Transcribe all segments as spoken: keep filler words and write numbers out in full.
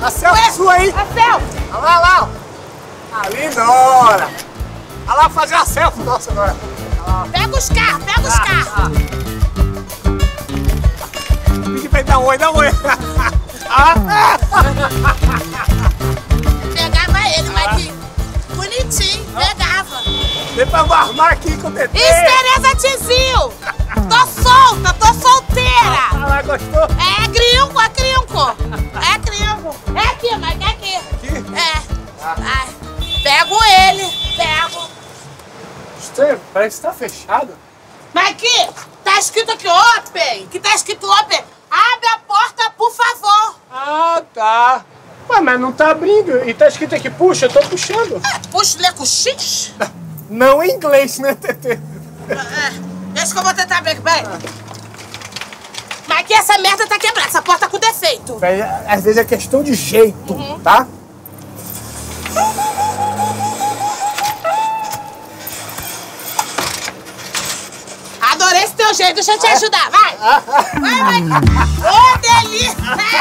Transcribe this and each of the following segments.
A selfie sua aí. A selfie. Olha lá, lá. A lindona. Olha lá, fazer a selfie nossa agora. Pega os carros, pega os carros. Pedi pra ele dar um oi, dá um oi. Ah. Pegava ele, mas que bonitinho, pegava. Depois eu vou armar aqui com o Tetê. Isso, Tereza Tizil. Tô solta, tô solteira. Ah lá, gostou? É gringo, é gringo. É gringo. É aqui, mas é aqui. Aqui? É. Ai. Pego ele, pego. Estranho, parece que tá fechado. Mas aqui, tá escrito aqui open. Que tá escrito open. Abre a porta, por favor. Ah, tá. Ué, mas não tá abrindo. E tá escrito aqui, puxa, eu tô puxando. É, puxa, lê com X? Não em inglês, né, Tetê? É, deixa que eu vou tentar ver, bem. Mas aqui essa merda tá quebrada, essa porta com defeito. Às vezes é questão de jeito, uhum. Tá? Adorei esse teu jeito, deixa eu te ajudar, vai! Vai, vai! Ô, delícia!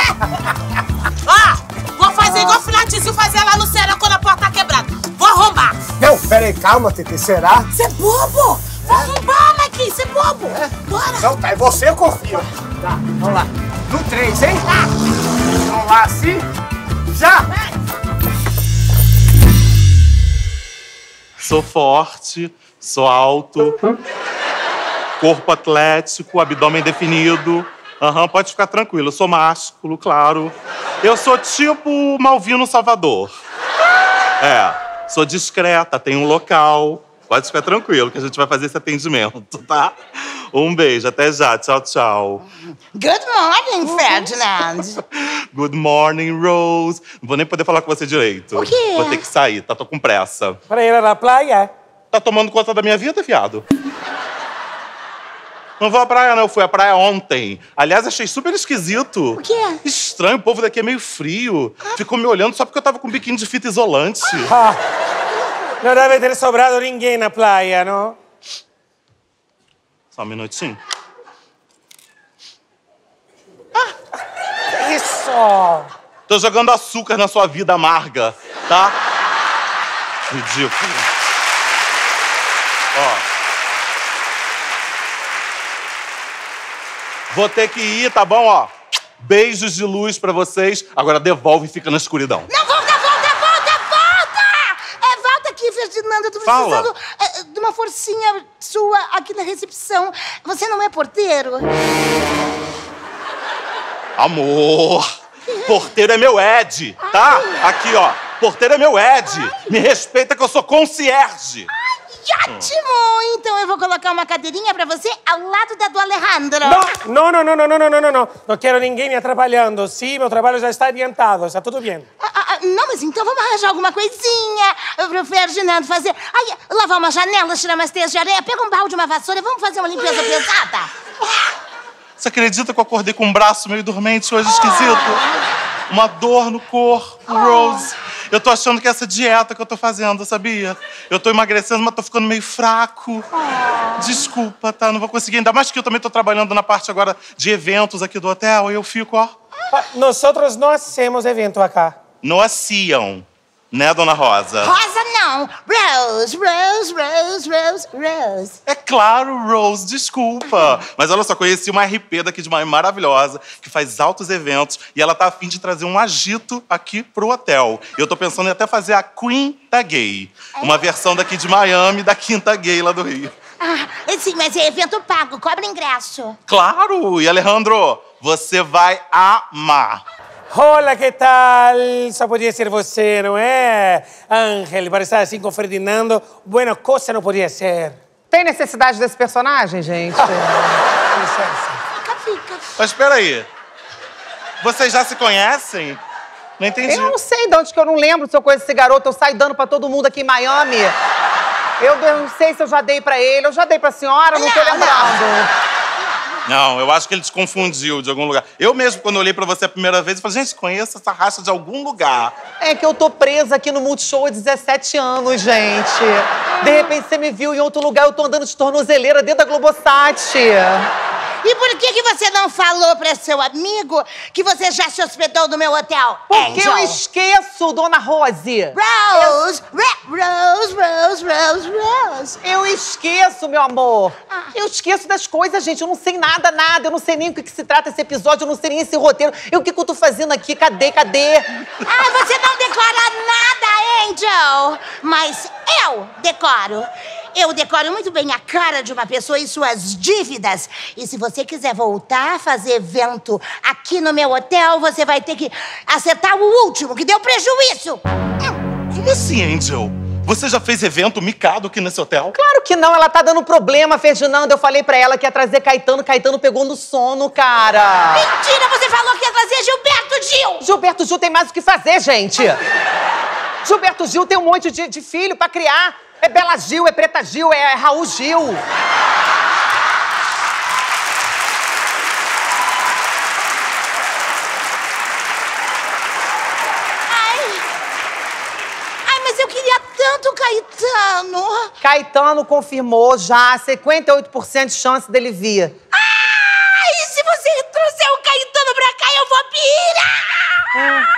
Ó, vou fazer igual o Filatício fazia lá no Ceará quando a porta tá quebrada. Vou arrombar. Não, peraí, calma, Tetê, será? Você é bobo! Vou arrombar, Marquinhos, você é bobo! É. Bora! Então tá, e você eu confio. Tá, vamos lá. No três, hein? Tá. Vamos lá, assim. Já! Vai. Sou forte, sou alto, corpo atlético, abdômen definido. Aham, uhum, pode ficar tranquilo. Eu sou másculo, claro. Eu sou tipo Malvino Salvador. É, sou discreta, tenho um local. Pode ficar tranquilo que a gente vai fazer esse atendimento, tá? Um beijo, até já. Tchau, tchau. Good morning, Ferdinand. Good morning, Rose. Não vou nem poder falar com você direito. O quê? Vou ter que sair, tá? Tô com pressa. Pra ir na praia? Tá tomando conta da minha vida, viado? Não vou à praia, não. Eu fui à praia ontem. Aliás, achei super esquisito. O quê? Estranho, o povo daqui é meio frio. Ah. Ficou me olhando só porque eu tava com um biquíni de fita isolante. Ah. Não deve ter sobrado ninguém na praia, não? Só um minutinho. Ah. Isso! Tô jogando açúcar na sua vida amarga, tá? Ridículo. Ó. Vou ter que ir, tá bom? Ó, beijos de luz pra vocês. Agora devolve e fica na escuridão. Não, volta, volta, volta, volta! É, volta aqui, Ferdinanda. Eu tô precisando é, de uma forcinha sua aqui na recepção. Você não é porteiro? Amor, porteiro é meu Ed, tá? Aqui, ó. Porteiro é meu Ed. Me respeita que eu sou concierge. Ótimo! Então eu vou colocar uma cadeirinha pra você ao lado da do Alejandro. Não, não, não, não, não, não, não, não, não. Não quero ninguém me atrapalhando. Sim, meu trabalho já está adiantado, está tudo bem. Ah, ah, não, mas então vamos arranjar alguma coisinha pro Ferdinando fazer. Ai, lavar uma janela, tirar umas teias de areia, pega um balde, uma vassoura e vamos fazer uma limpeza pesada. Você acredita que eu acordei com um braço meio dormente hoje, esquisito? Uma dor no corpo, Rose. Eu tô achando que é essa dieta que eu tô fazendo, sabia? Eu tô emagrecendo, mas tô ficando meio fraco. Desculpa, tá? Não vou conseguir. Ainda mais que eu também tô trabalhando na parte agora de eventos aqui do hotel. E eu fico, ó... Nós não hacemos evento acá. Não haciam, né, dona Rosa? Rosa não. Rose, Rose, Rose, Rose, Rose. É claro, Rose, desculpa. Mas olha só, conheci uma R P daqui de Miami maravilhosa, que faz altos eventos, e ela tá a fim de trazer um agito aqui pro hotel. E eu tô pensando em até fazer a Quinta Gay. Uma versão daqui de Miami, da Quinta Gay lá do Rio. Ah, sim, mas é evento pago, cobra ingresso. Claro! E Alejandro, você vai amar. Olá, que tal? Só podia ser você, não é? Ángel, para estar assim com Ferdinando, buena coisa não podia ser. Tem necessidade desse personagem, gente? Com licença. Fica, fica. Mas espera aí. Vocês já se conhecem? Não entendi. Eu não sei de onde que eu não lembro se eu conheço esse garoto. Eu saio dando pra todo mundo aqui em Miami. Eu não sei se eu já dei pra ele. Eu já dei pra senhora, não, não tô lembrando. Não, eu acho que ele te confundiu de algum lugar. Eu mesmo, quando olhei pra você a primeira vez, eu falei, gente, conheço essa raça de algum lugar. É que eu tô presa aqui no Multishow há dezessete anos, gente. De repente você me viu em outro lugar, eu tô andando de tornozeleira dentro da Globosat. E por que, que você não falou pra seu amigo que você já se hospedou no meu hotel? Porque Angel? eu esqueço, dona Rose. Rose, eu... Rose, Rose, Rose, Rose. Eu esqueço, meu amor. Ah. Eu esqueço das coisas, gente. Eu não sei nada, nada. Eu não sei nem o que, que se trata esse episódio. Eu não sei nem esse roteiro. E o que, que eu tô fazendo aqui? Cadê, cadê? Ah, você não decora nada, Angel. Mas eu decoro. Eu decoro muito bem a cara de uma pessoa e suas dívidas. E se você quiser voltar a fazer evento aqui no meu hotel, você vai ter que acertar o último, que deu prejuízo. Como assim, Angel? Você já fez evento micado aqui nesse hotel? Claro que não. Ela tá dando problema, Ferdinando. Eu falei pra ela que ia trazer Caetano. Caetano pegou no sono, cara. Mentira, você falou que ia trazer Gilberto Gil. Gilberto Gil tem mais o que fazer, gente. Gilberto Gil tem um monte de, de filho pra criar. É Bela Gil, é Preta Gil, é Raul Gil. Ai, ai, mas eu queria tanto o Caetano. Caetano confirmou já cinquenta e oito por cento de chance dele vir. Ai, se você trouxer o Caetano pra cá, eu vou pirar.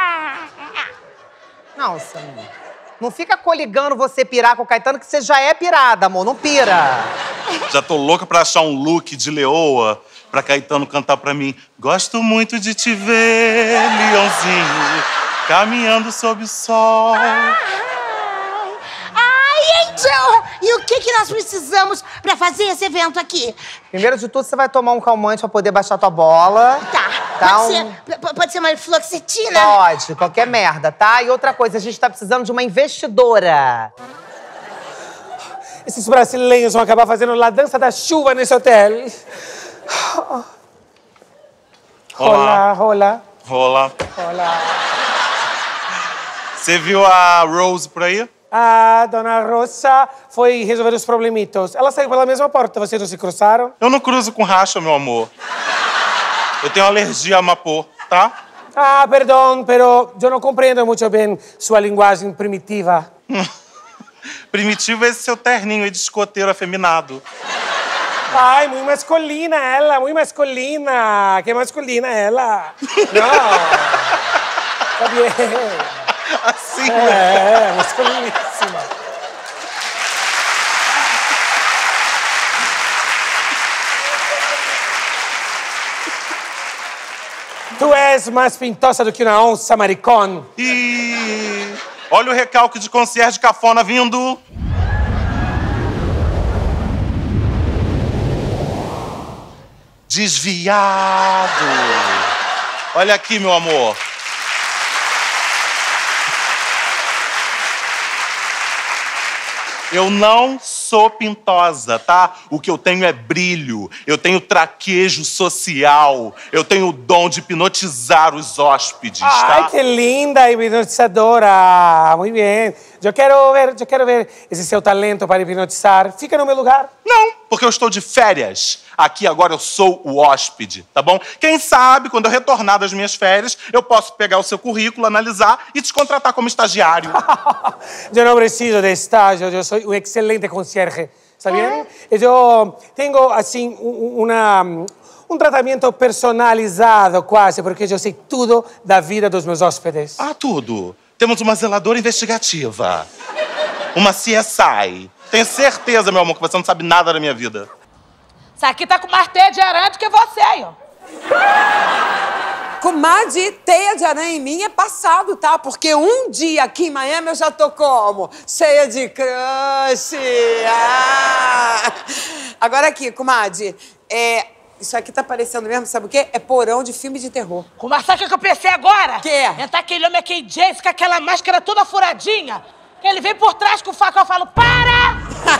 Não, Samir. Não fica coligando você pirar com o Caetano, que você já é pirada, amor. Não pira. Já tô louca pra achar um look de leoa pra Caetano cantar pra mim. Gosto muito de te ver, leãozinho, caminhando sob o sol. Ai, ai, Angel! E o que, que nós precisamos pra fazer esse evento aqui? Primeiro de tudo, você vai tomar um calmante pra poder baixar tua bola. Tá, Tá, pode, um- ser, p- pode ser uma fluoxetina? Pode, qualquer merda, tá? E outra coisa, a gente tá precisando de uma investidora. Esses brasileiros vão acabar fazendo a dança da chuva nesse hotel. Olá. Rola, rola, Rola. rola. Você viu a Rose por aí? A dona Rosa foi resolver os problemitos. Ela saiu pela mesma porta, vocês não se cruzaram? Eu não cruzo com racha, meu amor. Eu tenho alergia a Mapô, tá? Ah, perdão, pero eu não compreendo muito bem sua linguagem primitiva. Primitivo é esse seu terninho aí de escoteiro afeminado. Ai, muito masculina ela, muito masculina. Que masculina ela. Não. Tá bem. Assim, É, masculiníssima. Tu és mais pintosa do que uma onça, maricón. E olha o recalque de concierge cafona vindo. Desviado. Olha aqui, meu amor. Eu não sou pintosa, tá? O que eu tenho é brilho. Eu tenho traquejo social. Eu tenho o dom de hipnotizar os hóspedes, tá? Ai, que linda hipnotizadora. Muito bem. Eu quero ver, eu quero ver esse seu talento para hipnotizar. Fica no meu lugar. Não, porque eu estou de férias. Aqui agora eu sou o hóspede, tá bom? Quem sabe, quando eu retornar das minhas férias, eu posso pegar o seu currículo, analisar e te contratar como estagiário. Eu não preciso de estágio, eu sou um excelente concierge, está bem? Eu tenho, assim, um, uma, um tratamento personalizado quase, porque eu sei tudo da vida dos meus hóspedes. Ah, tudo. Temos uma zeladora investigativa. Uma C S I. Tenho certeza, meu amor, que você não sabe nada da minha vida. Isso aqui tá com mais teia de aranha do que você aí, ó. Comadre, teia de aranha em mim é passado, tá? Porque um dia aqui em Miami eu já tô como? Cheia de crush. Ah! Agora aqui, comadre, é... isso aqui tá parecendo mesmo, sabe o quê? É porão de filme de terror. Com uma saca que eu pensei agora? Quê? Entrar aquele homem aqui, Jace, com aquela máscara toda furadinha. Que ele vem por trás com o facão, eu falo, para!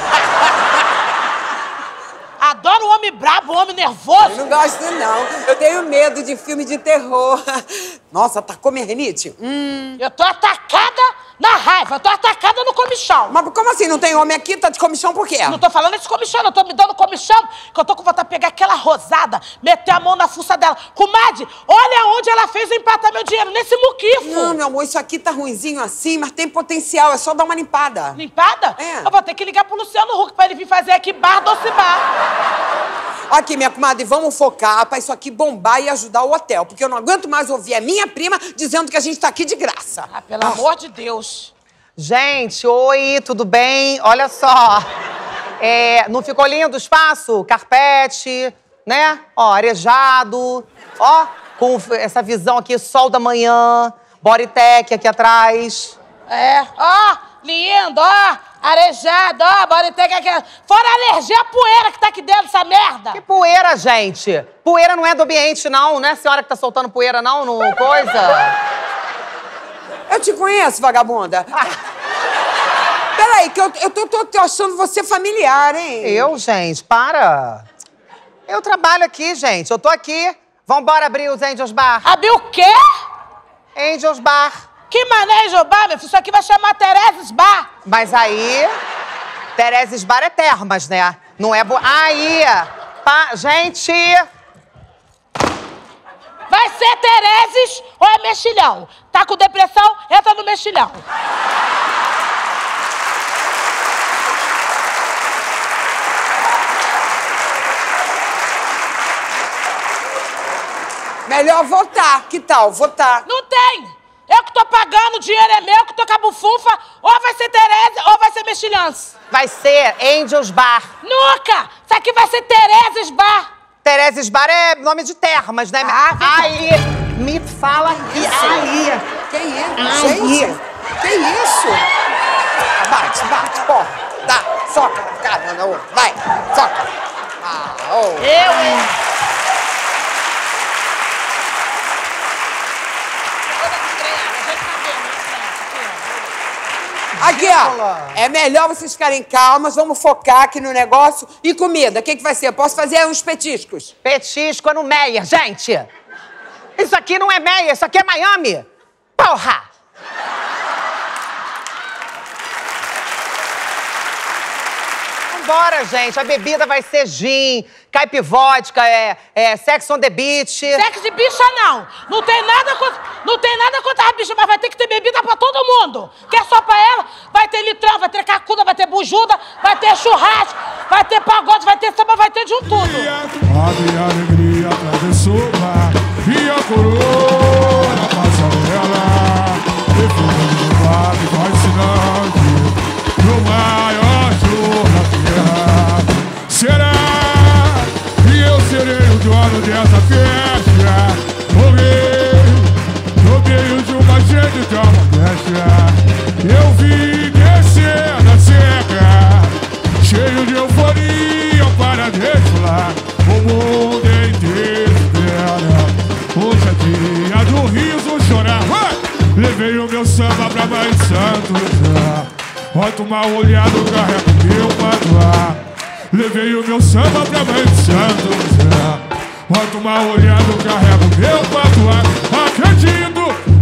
Adoro o homem brabo, o homem nervoso. Eu não gosto, não. Eu tenho medo de filme de terror. Nossa, atacou minha rinite? Hum. Eu tô atacada na raiva, eu tô atacada no comichão. Mas como assim? Não tem homem aqui? Tá de comichão por quê? Não tô falando desse comichão, eu tô me dando comichão, que eu tô com vontade de pegar aquela rosada, meter a mão na fuça dela. Comadre, olha onde ela fez eu empatar meu dinheiro, nesse muquifo. Não, meu amor, isso aqui tá ruinzinho assim, mas tem potencial. É só dar uma limpada. Limpada? É. Eu vou ter que ligar pro Luciano Huck pra ele vir fazer aqui bar doce bar. Aqui, minha comadre, vamos focar pra isso aqui bombar e ajudar o hotel. Porque eu não aguento mais ouvir a minha prima dizendo que a gente tá aqui de graça. Ah, pelo amor de Deus. Gente, oi, tudo bem? Olha só. É, não ficou lindo o espaço? Carpete, né? Ó, arejado. Ó, com essa visão aqui, sol da manhã. Bodytech aqui atrás. É, ó, lindo, ó, arejado, ó, Bodytech aqui. Fora a alergia à poeira que tá aqui dentro dessa merda. Que poeira, gente? Poeira não é do ambiente, não. Não é a senhora que tá soltando poeira, não, no coisa? Eu te conheço, vagabunda. Ah. Peraí, que eu, eu tô, tô, tô achando você familiar, hein? Eu, gente, para. Eu trabalho aqui, gente. Eu tô aqui. Vambora abrir os Angels Bar. Abrir o quê? Angels Bar. Que mané Angels Bar, meu filho? Isso aqui vai chamar Tereses Bar. Mas aí, Tereses Bar é termas, né? Não é bo... Aí, pá, gente... Vai ser Tereses ou é mexilhão? Tá com depressão? Entra no mexilhão. Melhor votar. Que tal? Votar. Não tem. Eu que tô pagando, o dinheiro é meu, que tô com a bufunfa. Ou vai ser Tereza ou vai ser mexilhança. Vai ser Angels Bar. Nunca! Isso aqui vai ser Tereses Bar. Tereses Bar é nome de termas, né? Ah, aí, me fala aqui. Aí. Que isso? Aí. Gente, que isso? Bate, bate, porra. Dá, soca. Cara, na outra. Vai, soca. Ah, oh. Eu, hein? Aqui, ó. É melhor vocês ficarem calmas, vamos focar aqui no negócio. E comida, o que, que vai ser? Posso fazer uns petiscos? Petisco é no Meyer, gente. Isso aqui não é Meyer, isso aqui é Miami. Porra! Vambora, gente. A bebida vai ser gin, caipivódica, é, é sex on the beach. Sex de bicha, não. Não tem nada contra, não tem nada contra a bicha, mas vai ter que ter bebida pra todo mundo. Quer só pra ela? Vai ter litrão, vai ter cacuda, vai ter bujuda, vai ter churrasco, vai ter pagode, vai ter samba, vai ter de um tudo. Abre a alegria, atravessou o mar, e a coroa na passarela. Depois do bar, vai ensinar que no maior show da terra. Será que eu serei o dono dessa festa? Morrei no meio de uma gente de uma festa. Eu vim descer da seca, cheio de euforia para desfilar. O mundo inteiro espera. Hoje é dia do riso chorar. Vai! Levei o meu samba pra Mãe Santo. Bota uma olhada, carrego meu patuá. Levei o meu samba pra Mãe Santo. Bota uma olhada, carrego meu patuá. Acredito